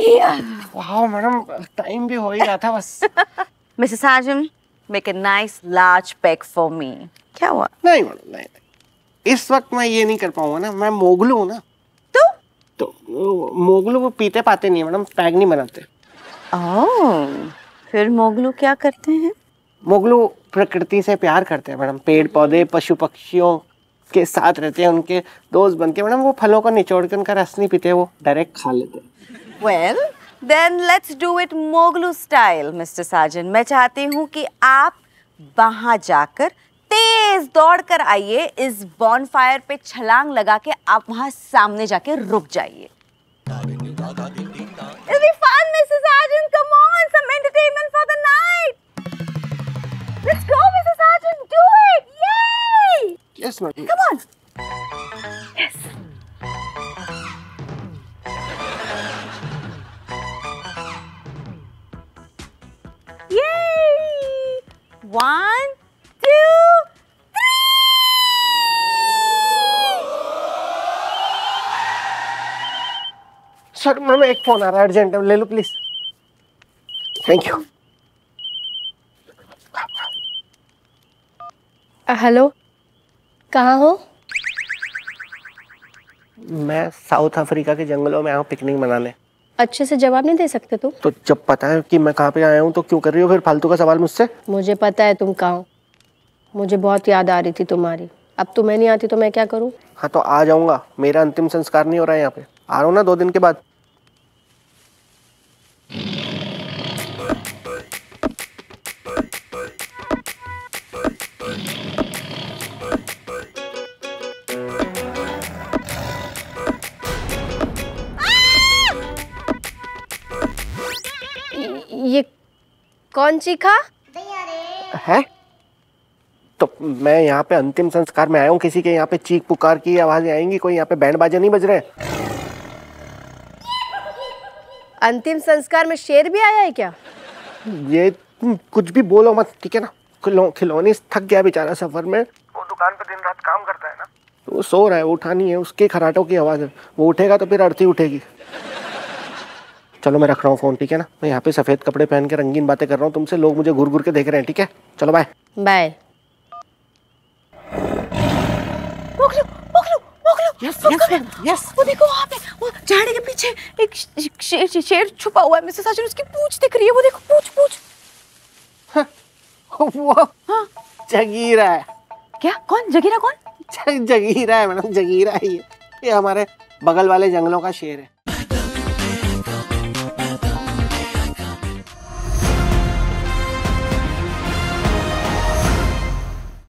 वाह madam, time भी हो ही रहा था बस। Mrs Sajan, make a nice large pack for me. क्या हुआ? नहीं मैडम, नहीं, इस वक्त मैं ये नहीं कर पाऊंगा ना, मैं मोगलू हूँ ना। तो मोगलू वो पीते पाते नहीं है मैडम, पैक नहीं बनाते। ओह, फिर मोगलू क्या करते हैं? मोगलू प्रकृति से प्यार करते हैं मैडम, पेड़ पौधे पशु पक्षियों के साथ रहते हैं, उनके दोस्त बन के मैडम। वो फलों को निचोड़ के उनका रस नहीं पीते, वो डायरेक्ट खा लेते हैं। Well, then let's do it मोगलू स्टाइल, मिस्टर साजन। मैं चाहती हूँ कि आप वहां जाकर तेज दौड़ कर आइए, इस बॉनफायर पे छलांग लगा के आप वहां सामने जाके रुक जाइए। It'll be fun, Mrs. Sargent. Come on, some entertainment for the night. Let's go, Mrs. Sargent. Do it! Yay! Yes, madam. Come on. Yes. Yay! 1, 2, 3. Sir ma'am, एक फोन आ रहा है अर्जेंट, ले लो प्लीज। Thank you. हेलो, कहाँ हो? मैं south Africa के जंगलों में आया हूँ पिकनिक मनाने। अच्छे से जवाब नहीं दे सकते तुम? तो जब पता है कि मैं कहाँ पे आया हूँ तो क्यों कर रही हो फिर फालतू का सवाल मुझसे? मुझे पता है तुम कहाँ हो। मुझे बहुत याद आ रही थी तुम्हारी। अब तुम्हें नहीं आती तो मैं क्या करूँ? हाँ तो आ जाऊंगा, मेरा अंतिम संस्कार नहीं हो रहा है यहाँ पे, आ रहा हूँ ना 2 दिन के बाद। ये कौन चीखा है? तो मैं यहाँ पे अंतिम संस्कार में आया हूँ, किसी के यहाँ पे चीख पुकार की आवाजें आएंगी, कोई यहाँ पे बैंड बाजे नहीं बज रहे। अंतिम संस्कार में शेर भी आया है क्या? ये तुम कुछ भी बोलो मत, ठीक है ना? खिलौनी थक गया बेचारा सफर में, वो दुकान पे दिन रात काम करता है ना, तो वो सो रहा है, उठा नहीं है, उसके खराटों की आवाज है, वो उठेगा तो फिर अर्थी उठेगी। चलो मैं रख रहा हूँ फोन, ठीक है ना? मैं यहाँ पे सफेद कपड़े पहन के रंगीन बातें कर रहा हूँ तुमसे, लोग मुझे घूर घूर के देख रहे हैं, ठीक है? चलो बाय बाय। यस, वो देखो वहाँ पे, वो झाड़ी के पीछे एक शेर छुपा हुआ है। मिसेस साजन, उसकी पूंछ दिख रही है, वो देखो पूंछ। वो हाँ, जगीरा है। क्या? कौन? जगीरा कौन? जगीरा है मैडम, जगीरा है ये हमारे बगल वाले जंगलों का शेर है।